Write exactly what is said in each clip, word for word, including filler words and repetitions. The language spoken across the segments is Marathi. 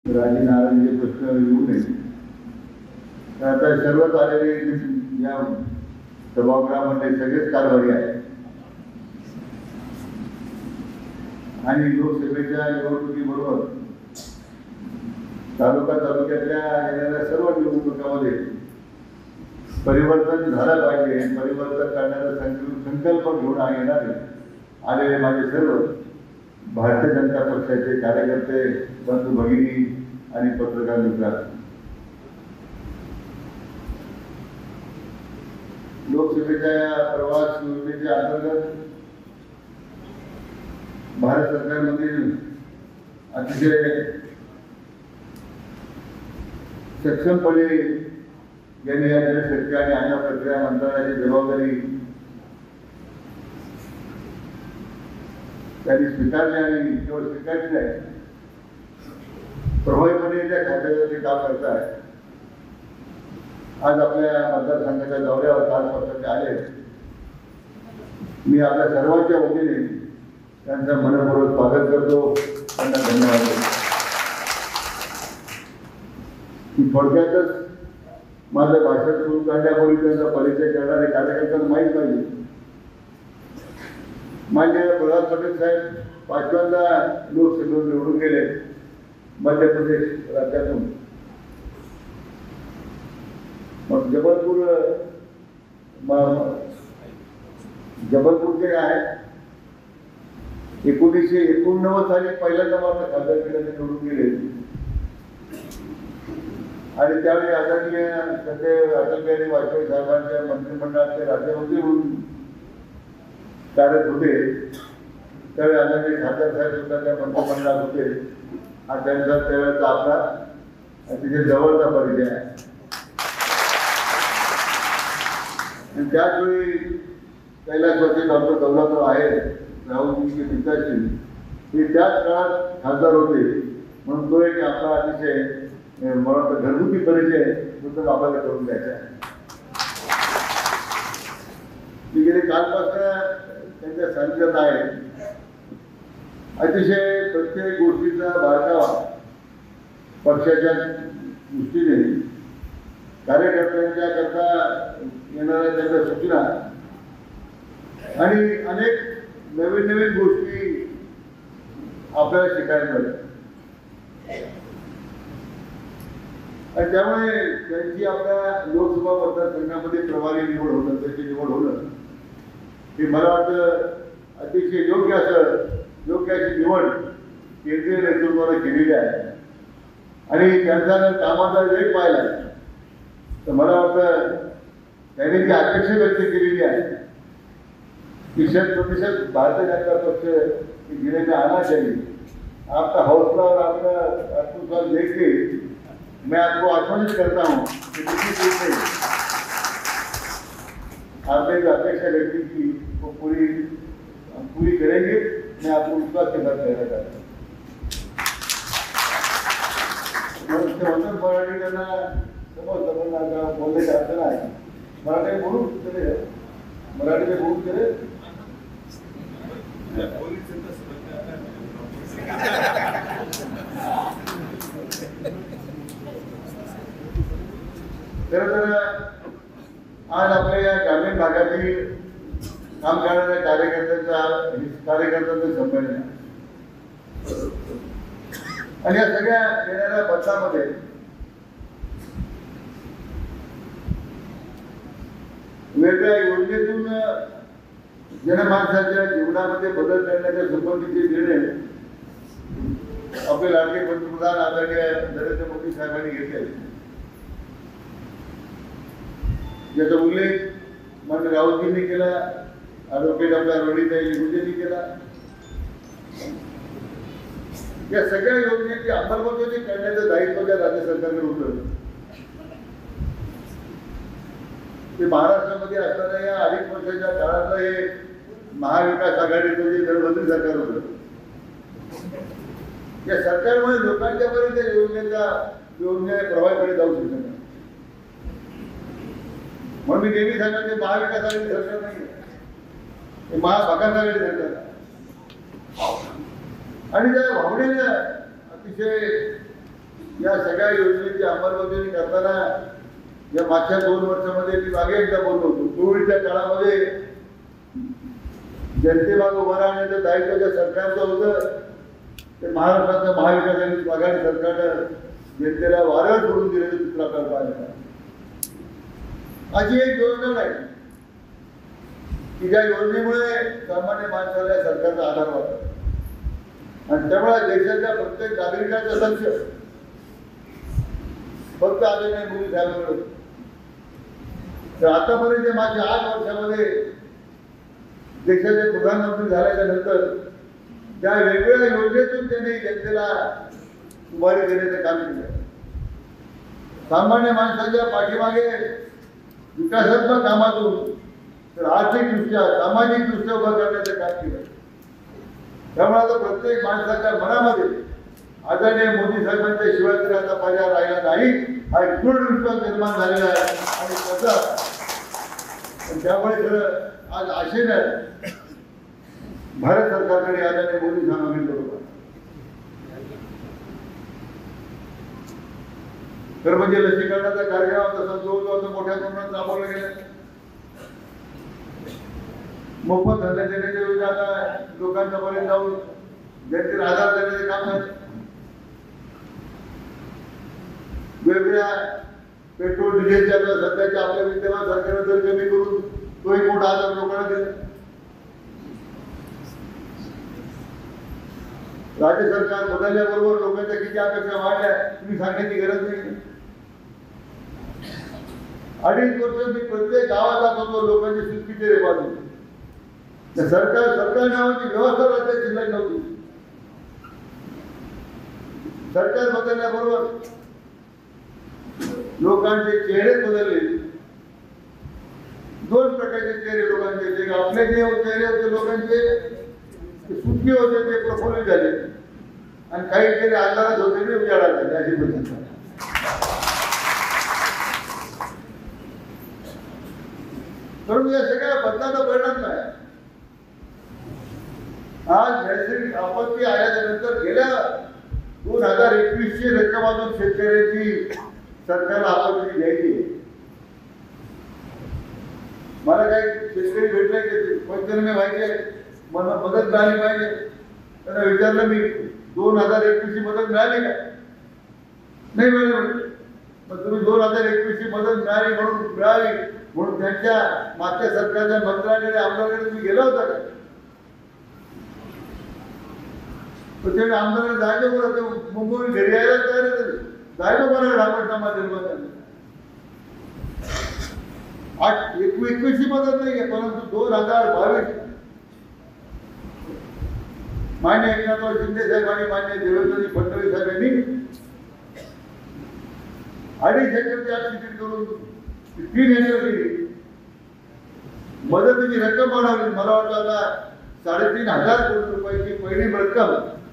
राजे नारायणचे प्रश्न येऊ नये. तर आता सर्वच आलेले या सभागृहामध्ये सगळेच कारभारी आहेत आणि लोकसभेच्या निवडणुकीबरोबर तालुका तालुक्यातल्या येणाऱ्या सर्व निवडणुकांमध्ये परिवर्तन झालं पाहिजे. परिवर्तन करण्याचा संकल्प घेऊन येणारे आलेले माझे सर्व भारतीय जनता पक्षाचे कार्यकर्ते, बंधू भगिनी आणि पत्रकार मित्र, लोकसभेच्या प्रवास योजनेच्या अंतर्गत भारत सरकारमधील अतिशय सक्षमपणे यांनी या जनशक्ती आणि अन्न प्रक्रिया मंत्रालयाची जबाबदारी त्यांनी स्वीकारली आणि केवळ स्वीकारली नाही, प्रभावीपणे त्या खात्यावर ते काम करत आहे. आज आपल्या मतदारसंघाच्या दौऱ्यावर कालपासून ते आले. मी आपल्या सर्वांच्या वतीने त्यांचं मनपूर्वक स्वागत करतो, त्यांना धन्यवाद देतो. मी थोडक्यातच माझं भाषण सुरू करण्यापूर्वी त्यांचा परिचय करणारे कार्यकर्त्यांना माहीत पाहिजे. मान्य प्रल्हाद पटेल साहेब पाचव्यांदा लोकसभेवर निवडून गेले मध्य प्रदेश राज्यातून. मग जबलपूर जबलपूर जे आहे एकोणीसशे एकोणनव्वद साली पहिल्यांदा मात्र खासदारकीला निवडून गेले आणि त्यावेळी आदरणीय सध्या अटल बिहारी वाजपेयी साहेबांच्या मंत्रिमंडळाचे राज्यमंत्री म्हणून कार्यरत होते. त्यावेळी आदरणीय खासदार साहेब सुद्धा त्या मंत्रिमंडळात होते. हा त्यांचा त्यावेळेचा आपला अतिशय जवळचा परिचय आहे. आणि त्याचवेळी कैलासवासी डॉक्टर दौलतराव आहे राहुलजींचे पिताश्री हे त्याच काळात खासदार होते, म्हणून तो एक आपला अतिशय मला वाटतं घरगुती परिचय सुद्धा आपल्याला करून द्यायचा आहे. मी गेले कालपासून त्यांच्या सांगत आहे. अतिशय प्रत्येक गोष्टीचा बारकावा पक्षाच्या दृष्टीने कार्यकर्त्यांच्या करता येणाऱ्या त्यांच्या सूचना आणि अनेक नवीन नवीन गोष्टी आपल्याला शिकायला मिळतात आणि त्यामुळे त्यांची आपल्या लोकसभा मतदारसंघामध्ये प्रभारी निवड होणं, त्याची निवड होणं हे मला वाटतं अतिशय योग्य असं योग्य अशी निवड केंद्रीय नेतृत्वाने केलेली आहे. आणि त्यांचा जर कामाचा वेग पाहिला तर मला वाटतं त्यांनी जी अपेक्षा व्यक्त केलेली आहे की शत प्रतिशत भारतीय जनता पक्ष जिले में आना चाहिए. आपका हौसला और आपका आत्मविश्वास देख के मैं आपको आश्वस्त करता हूँ कि किसी चीज में आपने जो अपेक्षा व्यक्त की वो पूरी हम पूरी करेंगे. मैं आपको विश्वास के साथ कहना चाहता हूँ. मुख्यमंत्री मराठी करना समज समजना बोलने का अर्थ नाही. मराठी बोलू करे मराठी में बोलू करे खरं तर आज आपल्या या ग्रामीण भागातील काम करणाऱ्या कार्यकर्त्यांचा कार्यकर्त्यांचं संमेलन आहे आणि या सगळ्या येणाऱ्या बदलामध्ये वेगळ्या योजनेतून जनमानसाच्या जीवनामध्ये बदल करण्याच्या संबंधीचे निर्णय आपले लाडके पंतप्रधान आदरणीय नरेंद्र मोदी साहेबांनी घेतले, याचा उल्लेख मान्य राहुलजींनी केला, ॲडव्होकेट आपल्या रोहिणीताई लिंबूजींनी केला. या सगळ्या योजनेची अंमलबजावणी करण्याचं दायित्व ज्या राज्य सरकारकडे होतं ते महाराष्ट्रामध्ये असताना या अडीच वर्षाच्या काळातलं हे महाविकास आघाडीचं जे दळबद्री सरकार होतं, या सरकारमुळे लोकांच्या पर्यंत योजनेचा योजना प्रभावीपणे जाऊ शकत नाही. म्हणून मी नेहमी सांगतो महाविकास आघाडी सरकार नाही, हे महाभागास आघाडी सरकार आणि त्या भावनेने अतिशय या सगळ्या योजनेची अंमलबजावणी करताना या मागच्या दोन वर्षामध्ये मी मागे एकदा बोललो होतो, कोविडच्या काळामध्ये जनतेमागे उभं राहण्याचं दायित्व ज्या सरकारचं होतं ते महाराष्ट्राचं महाविकास आघाडी सरकारनं जनतेला वारं सोडून दिलेलं चित्र आपल्याला पाहिलं. अशी एक योजना नाही की ज्या योजनेमुळे सामान्य माणसाला सरकारचा आधार वाटतो आणि त्यामुळे देशाच्या प्रत्येक नागरिकाचं लक्ष फक्त आदरणीय मोदी साहेबांकडे. तर आतापर्यंत मागच्या आठ वर्षामध्ये देशाचे प्रधानमंत्री झाल्याच्या नंतर त्या वेगवेगळ्या योजनेतून त्यांनी जनतेला उभारी देण्याचं काम केलं. सामान्य माणसाच्या पाठीमागे विकासात्मक कामातून तर आर्थिकदृष्ट्या सामाजिकदृष्ट्या उभं करण्याचं काम केलं. त्यामुळे आता प्रत्येक माणसाच्या मनामध्ये आदरणीय मोदी साहेबांच्या शिवाय तरी आता पर्याय राहिला नाही हा एक दृढ विश्वास निर्माण झालेला आहे. आणि त्याचा त्यामुळे खरं आज आशेनं भारत सरकारकडे आदरणीय मोदी साहेबांनी बरोबर तर म्हणजे लसीकरणाचा कार्यक्रम तसा जवळजवळ मोठ्या प्रमाणात राबवला गेला. मोफत धंदा देण्याच्या योजना आता लोकांच्या पर्यंत जाऊन जनतेला आधार देण्याचे काम झाले. वेगवेगळ्या पेट्रोल डिझेलच्या सध्याच्या आपल्या विद्यमान सरकारने दर कमी करून तो एक मोठा आधार लोकांना दिला. राज्य सरकार बदलल्याबरोबर लोकांच्या किती अपेक्षा वाढल्या तुम्ही सांगण्याची गरज नाही. अडीच वर्ष मी प्रत्येक गावात जात होतो, लोकांचे सुटकीचे रे बाजू सरकार सरकार नावाची व्यवस्था राज्यात शिल्लक नव्हती. सरकार बदलल्याबरोबर लोकांचे चेहरे बदलले. दोन प्रकारचे चेहरे लोकांचे, जे आपले जे चेहरे होते लोकांचे सुटके होते ते प्रफुल्लित झाले आणि काही चेहरे अंधारात होते ते उजाडात झाले. अशी पद्धत परंतु या सगळ्या बदलाचा परिणाम काय? आज नैसर्गिक आपत्ती आल्यानंतर गेल्या दोन हजार एकवीस ची रक्कम अजून शेतकऱ्याची सरकारला आपत्ती घ्यायची. मला काही शेतकरी भेटले की पंचनामे व्हायचे, मला मदत मिळाली पाहिजे. त्यांना विचारलं मी दोन हजार एकवीस ची मदत मिळाली का? नाही मिळाली. मग तुम्ही दोन हजार एकवीस ची मदत मिळाली म्हणून मिळाली म्हणून त्यांच्या मागच्या सरकारच्या मंत्र्याकडे आमदाराकडे तुम्ही गेला होता का? तर ते आमदाराला जायचं बरं मुंबई घरी यायला तयार जायचं बरं राबटनामा निर्माण आठ एकवीस एकवीस ची मदत नाही आहे, परंतु दोन हजार बावीस मान्य एकनाथ शिंदे साहेबांनी मान्य देवेंद्रजी फडणवीस साहेबांनी अडीच एकरची आज तिकीट करून तीन एकर केली. मदतीची रक्कम वाढवली. मला वाटतं आता साडेतीन हजार कोटी रुपयाची पहिली रक्कम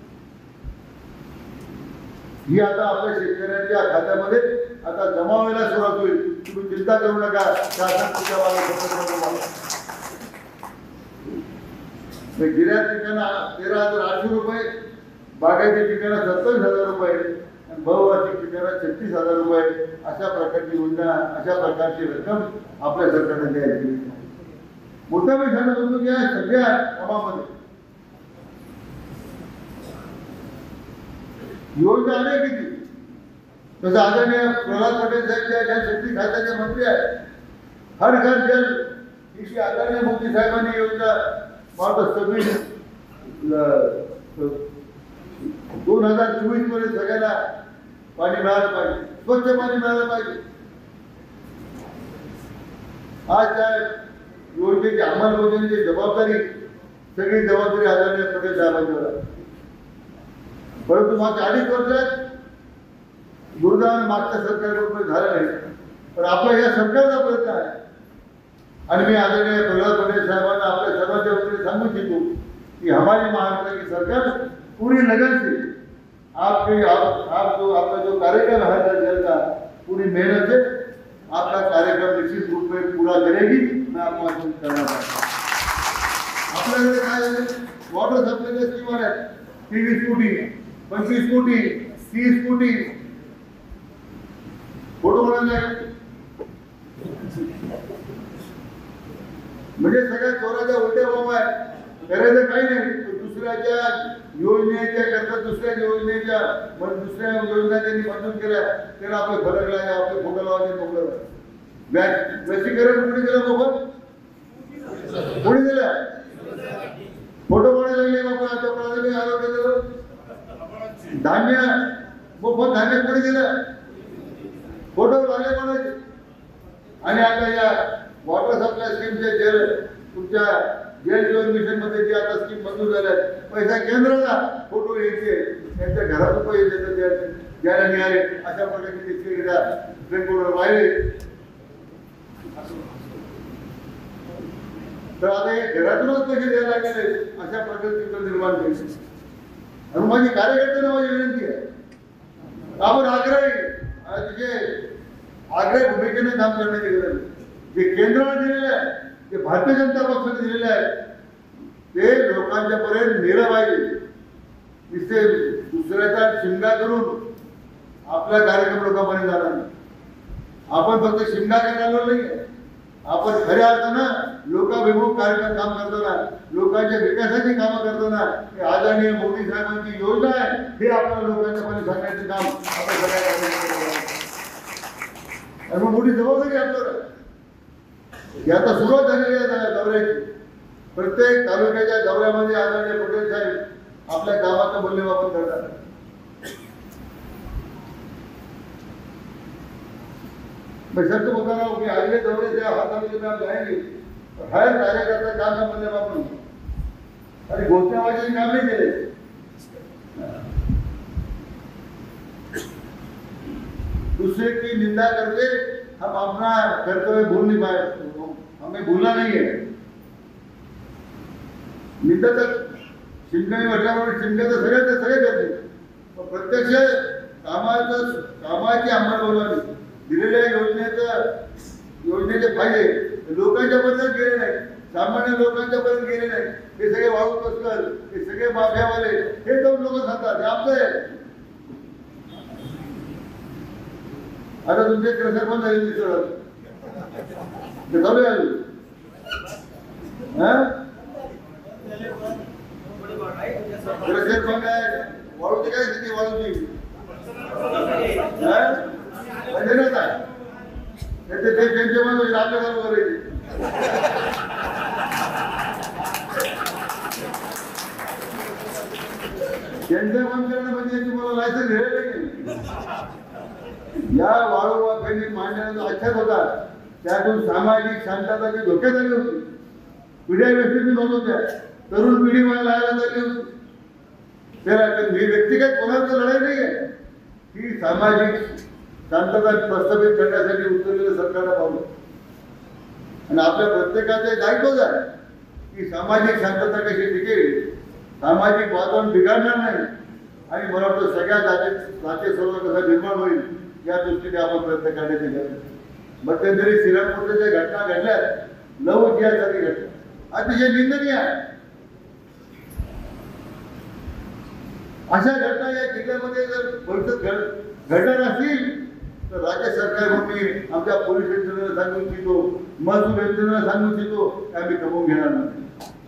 ही आता आपल्या शेतकऱ्यांच्या खात्यामध्ये आता जमा व्हायला सुरुवात होईल. तुम्ही चिंता करू नका. शासन गिऱ्या पिकांना तेरा हजार आठशे रुपये, बागायती पिकांना सत्तावीस हजार रुपये आणि बहुवार्षिक पिकांना छत्तीस हजार रुपये अशा प्रकारची योजना, अशा प्रकारची रक्कम आपल्या सरकारने द्यायची. मोठ्या पैशाने समजून घ्या सगळ्या कामामध्ये योजना अनेक किती. तसं आदरणीय प्रल्हाद पटेल साहेब ज्या शेती खात्याचे मंत्री आहेत, हर घर जल ही आदरणीय मोदी साहेबांनी योजना मला सव्वीस दोन हजार चोवीस मध्ये सगळ्यांना पाणी मिळालं पाहिजे, स्वच्छ पाणी मिळालं पाहिजे. आज त्या योजनेची अंमलबजावणीची जबाबदारी सगळी जबाबदारी आदरणीय पटेल साहेबांच्यावर आहे. परंतु मागच्या अडीच वर्षात दुर्दैवाने मागच्या सरकारकडून झालं नाही, पण आपला या सरकारचा प्रयत्न आहे. आणि मी आदरणीय प्रल्हाद पटेल साहेबांना आपल्या सर्वांच्या वतीने सांगू इच्छितो की हमारी महाराष्ट्र की सरकार पूरी लगन से आपके आप, आप जो आपका जो कार्यक्रम है हर जल का पूरी मेहनत से आपका कार्यक्रम निश्चित रूप में पूरा करेगी. मैं आपको आश्वस्त करना चाहता हूँ. आपल्याकडे काय वॉटर सप्लायच्या स्कीम आहेत. तेवीस कोटी, पंचवीस कोटी, तीस कोटी फोटो बनायला म्हणजे सगळ्या चोराच्या उलट्या बाबा आहे, करायचं काही नाही. दुसऱ्याच्या योजनेच्या करता दुसऱ्या योजनेच्या मग दुसऱ्या योजना त्यांनी मंजूर केल्या त्याला आपले फलक लावले, आपले फोटो लावायचे, मोकळं व्याज लसीकरण कुणी दिलं मोफत, कोणी दिलं? फोटो बनायला लागले बाबा. आता प्राथमिक आरोग्य दिलं, धान्य मोफत धान्य कोणी दिलं, फोटो लागले कोणाचे. आणि आता या वॉटर सप्लाय स्कीमचे जल तुमच्या जल जीवन मिशन मध्ये जी आता स्कीम मंजूर झाल्या पैसा केंद्राला, फोटो यायचे त्यांच्या घरातून पैसे देतात ज्याला मिळाले अशा प्रकारचे ट्रेनबोर्डवर वाहिले. तर आता हे घरातूनच पैसे द्यायला लागले अशा प्रकारचे निर्माण केले. आणि माझी कार्यकर्त्यांना माझी विनंती आहे, आपण आग्रही तिचे आग्रही भूमिकेने काम करण्याची गरज आहे. जे केंद्राने दिलेले आहे, जे भारतीय जनता पक्षाने दिलेले आहे ते लोकांच्या पर्यंत नेलं पाहिजे. नुसते दुसऱ्याचा शिमगा करून आपला कार्यक्रम लोकांपर्यंत झाला नाही. आपण फक्त शिमगा करायला नाही, आपण खऱ्या अर्थानं लोकाभिमुख कार्यक्रम काम करताना, लोकांच्या विकासाची कामं करताना हे आदरणीय मोदी साहेबांची योजना आहे हे आपल्या लोकांच्या पर्यंत सांगण्याचे काम आपण सगळ्या आणि मग मोठी जबाबदारी आपल्याला. ही आता सुरुवात झालेली आहे दौऱ्याची. प्रत्येक तालुक्याच्या दौऱ्यामध्ये आदरणीय पटेल साहेब आपल्या गावाचा मूल्यमापन करतात. मैं सर को बता रहा हूँ कि अगले दौरे से हर तालुके में आप जाएंगे और हर कार्यकर्ता काम का मूल्यमापन, अरे घोषणाबाजी काम नहीं चले. दूसरे की निंदा करके हम अपना कर्तव्य भूल नहीं पाए, हमें भूलना नहीं है. निंदा तर शिमगाई म्हटल्यावर शिमगा तर सगळे ते सगळे करते, पण प्रत्यक्ष कामाचं कामाची अंमलबजावणी दिलेल्या योजनेचं योजनेचे फायदे लोकांच्या पर्यंत गेले नाही, सामान्य लोकांच्या पर्यंत गेले नाही. हे सगळे वाळू तस्कर, हे सगळे माफियावाले हे दोन लोक सांगतात आमचं आहे. आता तुमचे सरपंच पण झाले दिसत ते चालू आहे पण काय वाळूची काय स्थिती, वाळूची त्यांचे पण आपल्या चालू करायचे. त्यांचं बंद करणं म्हणजे तुम्हाला लायसन्स घ्यायला या वाळू वाखांनी मांडण्याचा अच्छाच होता. त्यातून सामाजिक शांतताची धोक्यात आली होती. पिढ्या व्यक्ती होत होत्या, तरुण पिढी मला लागायला झाली होती. त्याला ही व्यक्तिगत कोणाचं लढाई नाही आहे, ही सामाजिक शांतता प्रस्थापित करण्यासाठी उचललेलं सरकारला पावलं. आणि आपल्या प्रत्येकाचे दायित्वच आहे की सामाजिक शांतता कशी टिकेल, सामाजिक वातावरण बिघडणार नाही आणि मला वाटतं सगळ्या जाती जाती सर्व कसा निर्माण होईल या दृष्टीने आपण प्रयत्न करण्याची गरज. मध्यंतरी श्रीरामपूरच्या ज्या घटना घडल्या, नऊ इतिहासाची घटना अतिशय निंदनीय आहे. अशा घटना या जिल्ह्यामध्ये जर भविष्यात घडणार असतील तर राज्य सरकारकडून मी आमच्या पोलीस यंत्रणेला सांगू इच्छितो, महसूल यंत्रणेला सांगू इच्छितो की आम्ही कमवून घेणार नाही.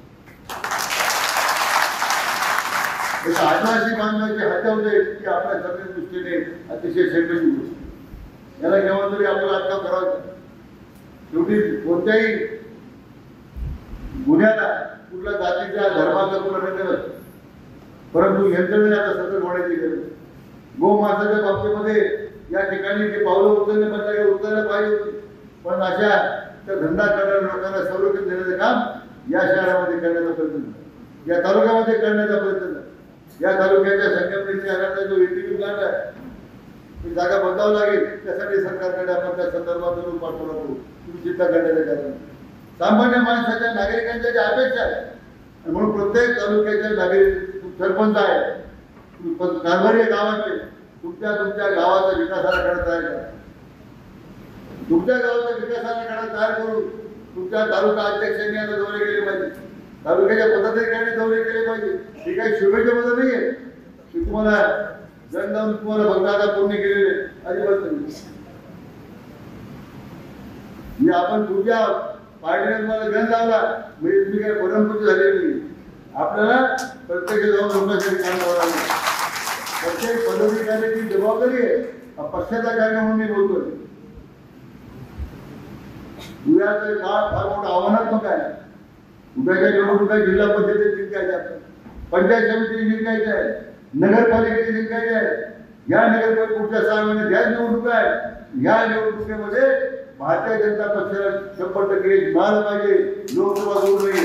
आदिवासी बांधवाची हत्या होते की आपल्या सगळ्या दृष्टीने अतिशय शंभरची गोष्ट. याला केव्हा तरी आपल्याला अटकाव करावा. शेवटी कोणत्याही गुन्ह्याला कुठल्या जातीच्या धर्माचा कुठला नाही, परंतु यंत्रणेने आता सतर्क होण्याची गरज. गोमांसाच्या बाबतीमध्ये या ठिकाणी जे पावलं उचलले म्हणजे उचलायला पाहिजे होती, पण अशा त्या धंदा करणाऱ्या लोकांना संरक्षण देण्याचं काम या शहरामध्ये करण्याचा प्रयत्न झाला, या तालुक्यामध्ये करण्याचा प्रयत्न झाला. या तालुक्याच्या संगमनेरच्या शहराचा जो एटीपी प्लांट आहे ती जागा बदलावं लागेल. त्यासाठी सरकारकडे आपण त्या संदर्भात पाठपुरावा करू, तुम्ही चिंता करण्याचं कारण. सामान्य माणसाच्या नागरिकांच्या ज्या अपेक्षा आहेत म्हणून प्रत्येक तालुक्याच्या नागरिक सरपंच आहे, कारभारी गावाचे, तुमच्या तुमच्या गावाचा विकासाला आराखडा तयार करा. तुमच्या गावाचा विकासाला आराखडा तयार करून तुमच्या तालुका अध्यक्षांनी आता दौरे केले पाहिजे, तालुक्याच्या पदाधिकाऱ्यांनी दौरे केले पाहिजे. हे काही शुभेच्छा पद नाही आहे की तुम्हाला जनजाऊन तुम्हाला बंगाला पूर्ण केलेले अजिबात नाही. म्हणजे आपण तुमच्या पार्टीने मला गण लावला म्हणजे तुम्ही काय परमपूजी झालेली नाही. आपल्याला प्रत्येक जाऊन लोकांसाठी काम करावं लागेल. प्रत्येक पदाधिकाऱ्याची जबाबदारी आहे. हा पक्षाचा कार्यक्रम म्हणून मी बोलतोय. उद्याचं काळ फार मोठं आव्हानात्मक आहे. उद्याच्या निवडणुका जिल्हा परिषदेत जिंकायच्या, पंचायत समिती जिंकायची आहे, नगरपालिकेची जिंकायची आहे. या नगरपालिका पुढच्या सहा महिन्यात या निवडणुका आहे. या निवडणुकीमध्ये भारतीय जनता पक्षाला शंभर टक्के मिळालं पाहिजे. लोकसभा दूर नाही.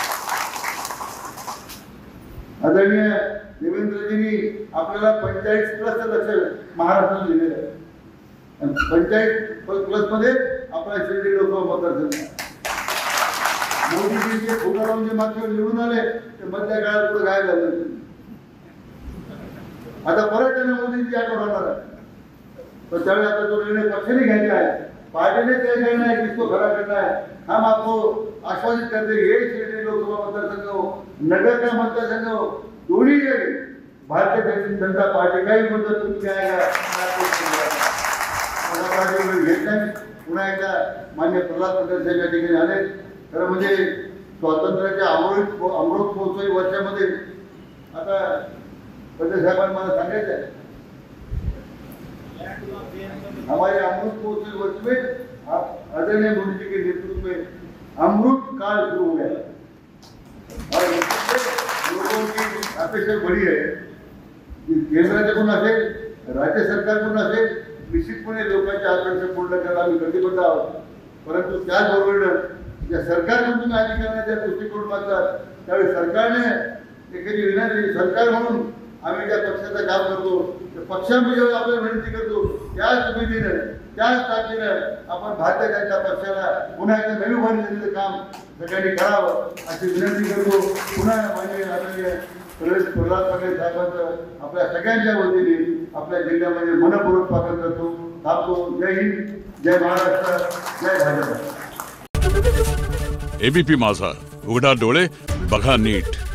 आदरणीय देवेंद्रजींनी आपल्याला पंचायत प्लस लक्ष महाराष्ट्रात दिलेलं आहे. आणि पंचायत प्लस मध्ये आपला शिर्डी लोकसभा मतदारसंघ मोदीजी जे फुटारावून जे मागच्या निवडून आले ते मधल्या काळात पुढे गायब झालं. आता परत त्यांना मोदींची आठवण होणार आहे. पण त्यावेळी आता जो निर्णय पक्षाने घ्यायचा आहे, पार्टीने तय करना है, किसको खड़ा करना है, हम आपको आश्वासित करते हैं ये शिर्डी लोकसभा मतदारसंघ हो, नगर का मतदारसंघ हो, दोन्ही भारतीय जनता पार्टी का ही मदत तुम्ही आएगा. पुन्हा एकदा मान्य प्रल्हाद पटेल साहेब या ठिकाणी आले. खरं म्हणजे स्वातंत्र्याच्या अमृत अमृत महोत्सवी वर्षामध्ये आता पटेल साहेबांनी मला सांगायचं आहे, हमारे अमृत महोत्सवी वर्ष में आदरणीय मोदी जी के नेतृत्व में अमृत काल शुरू हो गया और लोगों की अपेक्षा बड़ी है की केंद्राकडून असेल, राज्य सरकारकडून असेल, निश्चितपणे लोकांच्या आकांक्षा पूर्ण करायला आम्ही कटिबद्ध आहोत. परंतु त्याचबरोबर ज्या सरकारकडून तुम्ही अधिकाऱ्यांच्या दृष्टिकोन मागतात त्यावेळी सरकारने एखादी विनंती सरकार म्हणून आम्ही ज्या पक्षाचं काम करतो त्या पक्षामध्ये आपल्याला विनंती करतो त्याच उमेदीनं त्याच ताकदीनं आपण भारतीय जनता पक्षाला पुन्हा एकदा नवी उभारणी देण्याचं काम सगळ्यांनी करावं अशी विनंती करतो. पुन्हा माननीय आदरणीय प्रल्हाद पटेल साहेबांचं आपल्या सगळ्यांच्या वतीने आपल्या जिल्ह्यामध्ये मनपूर्वक स्वागत करतो. थांबतो. जय हिंद, जय महाराष्ट्र, जय भाजप. एबीपी माझा, उघडा डोळे बघा नीट.